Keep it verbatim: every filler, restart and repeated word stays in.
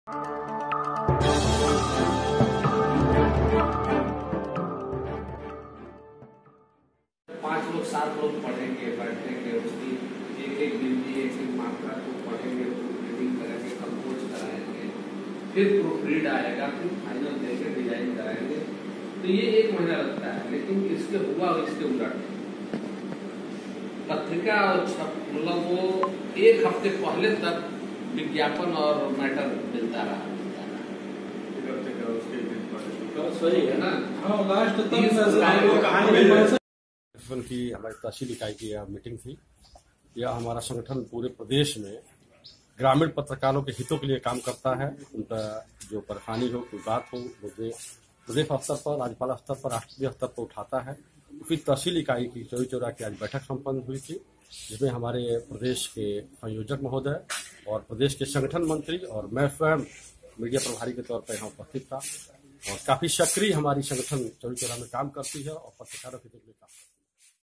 पांच लोग सात लोग पढ़ेंगे, बैठेंगे, उसकी एक एक गिनती एक एक मात्रा को पढ़ेंगे, रीडिंग करेंगे, कंपोज कराएंगे, फिर प्रूफ रीड आएगा, फिर फाइनल देके डिजाइन कराएंगे। तो ये एक महीना लगता है, लेकिन इसके हुआ इसके उलट पत्रिका और मतलब वो एक हफ्ते पहले तक विज्ञापन और मैटर मिलता रहा सही है ना। हाँ, लास्ट की हमारी तहसील इकाई की यह मीटिंग थी। यह हमारा संगठन पूरे प्रदेश में ग्रामीण पत्रकारों के हितों के लिए काम करता है। उनका जो परेशानी हो, कोई बात हो, मुद्दे प्रदेश स्तर पर, राज्यपाल स्तर पर, राष्ट्रीय स्तर पर उठाता है। फिर तहसील इकाई की चौरी चौरा की आज बैठक संपन्न हुई थी, जिसमें हमारे प्रदेश के संयोजक महोदय और प्रदेश के संगठन मंत्री और मैं स्वयं मीडिया प्रभारी के तौर पर यहाँ उपस्थित था। और काफी सक्रिय हमारी संगठन चौरी चौरा में काम करती है और पत्रकारों के लिए काम करती है।